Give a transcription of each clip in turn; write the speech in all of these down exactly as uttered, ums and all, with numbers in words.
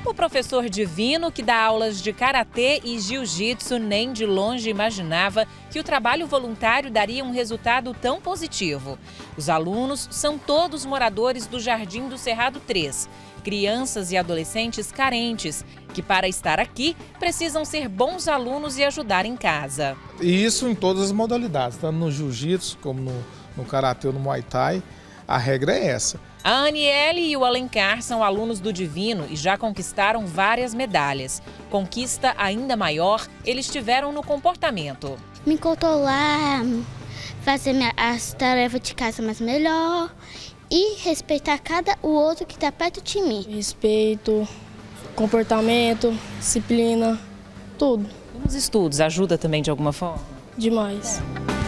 O professor Divino, que dá aulas de karatê e jiu-jitsu, nem de longe imaginava que o trabalho voluntário daria um resultado tão positivo. Os alunos são todos moradores do Jardim do Cerrado três, crianças e adolescentes carentes, que para estar aqui precisam ser bons alunos e ajudar em casa. E isso em todas as modalidades, tanto no jiu-jitsu como no, no karatê ou no muay thai, a regra é essa. A Aniele e o Alencar são alunos do Divino e já conquistaram várias medalhas. Conquista ainda maior eles tiveram no comportamento. Me controlar, fazer minha, as tarefas de casa mais melhor e respeitar cada o outro que está perto de mim. Respeito, comportamento, disciplina, tudo. E nos estudos, ajuda também de alguma forma? Demais.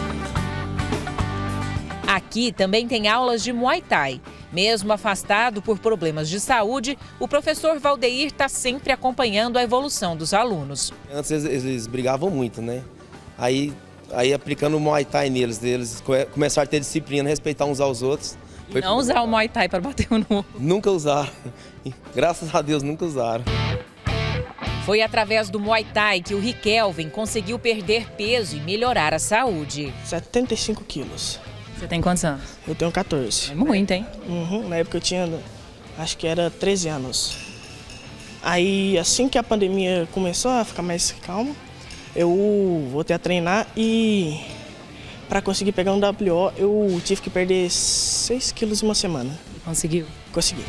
Aqui também tem aulas de Muay Thai. Mesmo afastado por problemas de saúde, o professor Valdeir está sempre acompanhando a evolução dos alunos. Antes eles, eles brigavam muito, né? Aí, aí aplicando o Muay Thai neles, eles começaram a ter disciplina, respeitar uns aos outros. E não usar o Muay Thai para bater um no outro. Nunca usaram. Graças a Deus, nunca usaram. Foi através do Muay Thai que o Riquelvin conseguiu perder peso e melhorar a saúde. setenta e cinco quilos. Você tem quantos anos? Eu tenho quatorze. É muito, hein? Uhum, na época eu tinha, acho que era treze anos. Aí, assim que a pandemia começou a ficar mais calma, eu voltei a treinar e para conseguir pegar um W O, eu tive que perder seis quilos em uma semana. Conseguiu? Consegui.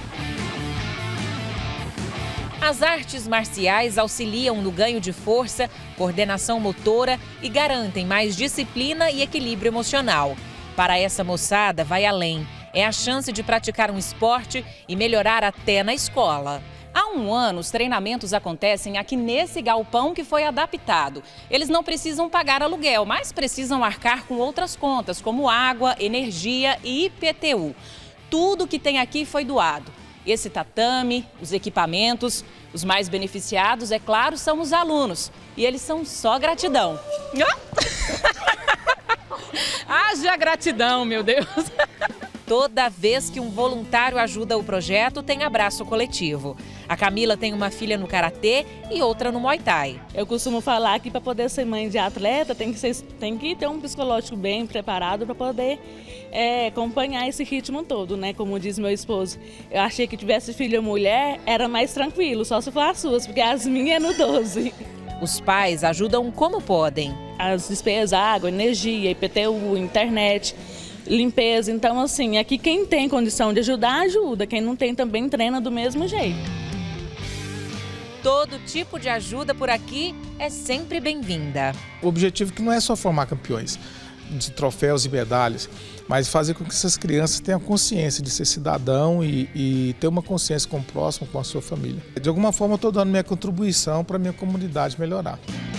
As artes marciais auxiliam no ganho de força, coordenação motora e garantem mais disciplina e equilíbrio emocional. Para essa moçada, vai além. É a chance de praticar um esporte e melhorar até na escola. Há um ano, os treinamentos acontecem aqui nesse galpão que foi adaptado. Eles não precisam pagar aluguel, mas precisam arcar com outras contas, como água, energia e I P T U. Tudo que tem aqui foi doado. Esse tatame, os equipamentos, os mais beneficiados, é claro, são os alunos. E eles são só gratidão. Haja gratidão, meu Deus! Toda vez que um voluntário ajuda o projeto, tem abraço coletivo. A Camila tem uma filha no karatê e outra no Muay Thai. Eu costumo falar que para poder ser mãe de atleta tem que, ser, tem que ter um psicológico bem preparado para poder é, acompanhar esse ritmo todo, né? Como diz meu esposo. Eu achei que tivesse filha mulher era mais tranquilo, só se for as suas, porque as minhas é no doze. Os pais ajudam como podem. As despesas, água, energia, I P T U, internet, limpeza. Então, assim, aqui quem tem condição de ajudar, ajuda. Quem não tem também treina do mesmo jeito. Todo tipo de ajuda por aqui é sempre bem-vinda. O objetivo que não é só formar campeões de troféus e medalhas, mas fazer com que essas crianças tenham consciência de ser cidadão e, e ter uma consciência com o próximo, com a sua família. De alguma forma, eu estou dando minha contribuição para a minha comunidade melhorar.